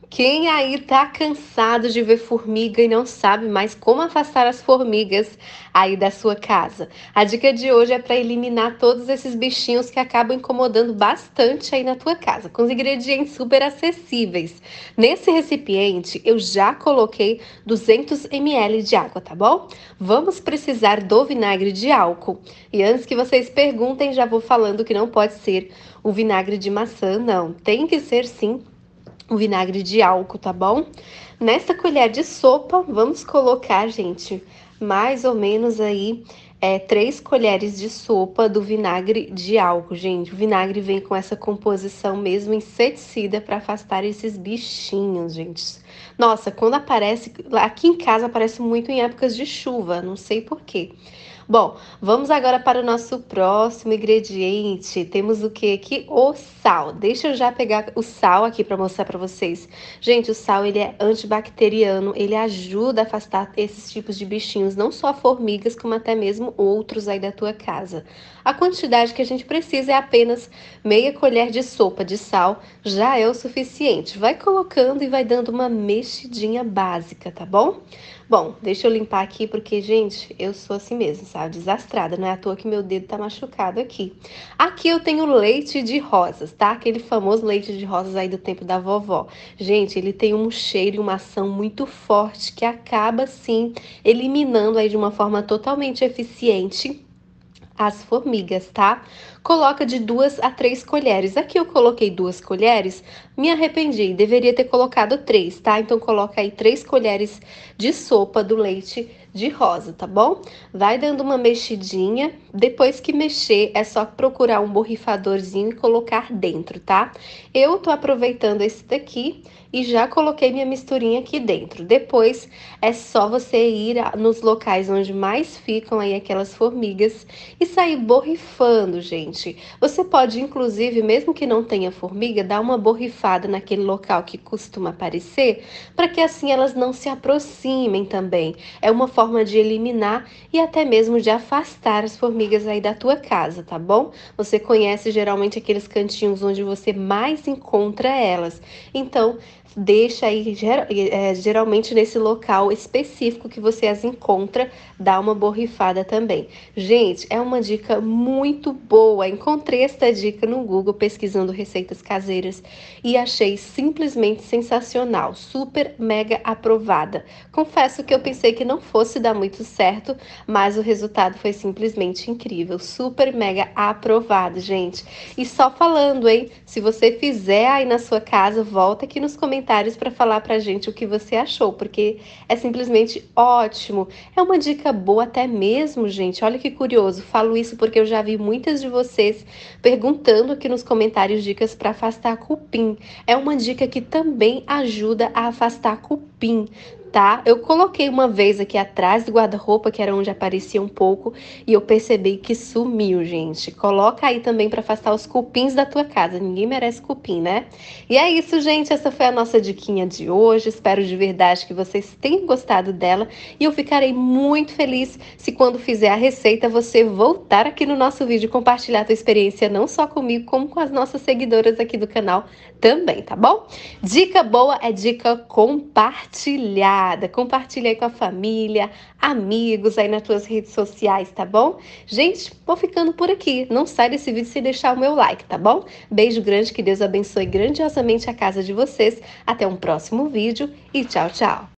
Quem aí tá cansado de ver formiga e não sabe mais como afastar as formigas aí da sua casa? A dica de hoje é para eliminar todos esses bichinhos que acabam incomodando bastante aí na tua casa, com os ingredientes super acessíveis. Nesse recipiente eu já coloquei 200 ml de água, tá bom? Vamos precisar do vinagre de álcool. E antes que vocês perguntem, já vou falando que não pode ser o vinagre de maçã, não. Tem que ser sim o vinagre de álcool, tá bom? Nessa colher de sopa, vamos colocar, gente, mais ou menos aí 3 colheres de sopa do vinagre de álcool, gente. O vinagre vem com essa composição mesmo inseticida para afastar esses bichinhos, gente. Nossa, quando aparece, aqui em casa aparece muito em épocas de chuva, não sei por quê. Bom, vamos agora para o nosso próximo ingrediente. Temos o que aqui? O sal. Deixa eu já pegar o sal aqui para mostrar para vocês. Gente, o sal ele é antibacteriano, ele ajuda a afastar esses tipos de bichinhos, não só formigas, como até mesmo outros aí da tua casa. A quantidade que a gente precisa é apenas meia colher de sopa de sal, já é o suficiente. Vai colocando e vai dando uma mexidinha básica, tá bom? Bom, deixa eu limpar aqui porque, gente, eu sou assim mesmo, sabe? Desastrada, não é à toa que meu dedo tá machucado aqui. Aqui eu tenho leite de rosas, tá? Aquele famoso leite de rosas aí do tempo da vovó. Gente, ele tem um cheiro e uma ação muito forte que acaba, sim, eliminando aí de uma forma totalmente eficiente as formigas, tá? Coloca de 2 a 3 colheres. Aqui eu coloquei 2 colheres, me arrependi, deveria ter colocado 3, tá? Então coloca aí 3 colheres de sopa do leite de rosa, tá bom? Vai dando uma mexidinha, depois que mexer é só procurar um borrifadorzinho e colocar dentro, tá? Eu tô aproveitando esse daqui e já coloquei minha misturinha aqui dentro. Depois é só você ir nos locais onde mais ficam aí aquelas formigas e sair borrifando, gente. Você pode, inclusive, mesmo que não tenha formiga, dar uma borrifada naquele local que costuma aparecer, para que assim elas não se aproximem também. É uma forma de eliminar e até mesmo de afastar as formigas aí da tua casa, tá bom? Você conhece geralmente aqueles cantinhos onde você mais encontra elas. Então, deixa aí geralmente nesse local específico que você as encontra, dá uma borrifada também. Gente, é uma dica muito boa. Encontrei esta dica no Google pesquisando receitas caseiras e achei simplesmente sensacional, super mega aprovada. Confesso que eu pensei que não fosse dar muito certo, mas o resultado foi simplesmente incrível, super mega aprovado, gente. E só falando, hein? Se você fizer aí na sua casa, volta aqui nos comentários para falar pra gente o que você achou, porque é simplesmente ótimo. É uma dica boa até mesmo, gente. Olha que curioso. Falo isso porque eu já vi muitas de vocês perguntando aqui nos comentários dicas para afastar cupim. É uma dica que também ajuda a afastar cupim, tá? Eu coloquei uma vez aqui atrás do guarda-roupa, que era onde aparecia um pouco, e eu percebi que sumiu, gente. Coloca aí também para afastar os cupins da tua casa. Ninguém merece cupim, né? E é isso, gente. Essa foi a nossa diquinha de hoje. Espero de verdade que vocês tenham gostado dela e eu ficarei muito feliz se quando fizer a receita você voltar aqui no nosso vídeo e compartilhar a tua experiência não só comigo, como com as nossas seguidoras aqui do canal também, tá bom? Dica boa é dica compartilhada. Compartilha aí com a família, amigos aí nas tuas redes sociais, tá bom? Gente, vou ficando por aqui. Não sai desse vídeo sem deixar o meu like, tá bom? Beijo grande, que Deus abençoe grandiosamente a casa de vocês. Até um próximo vídeo e tchau, tchau!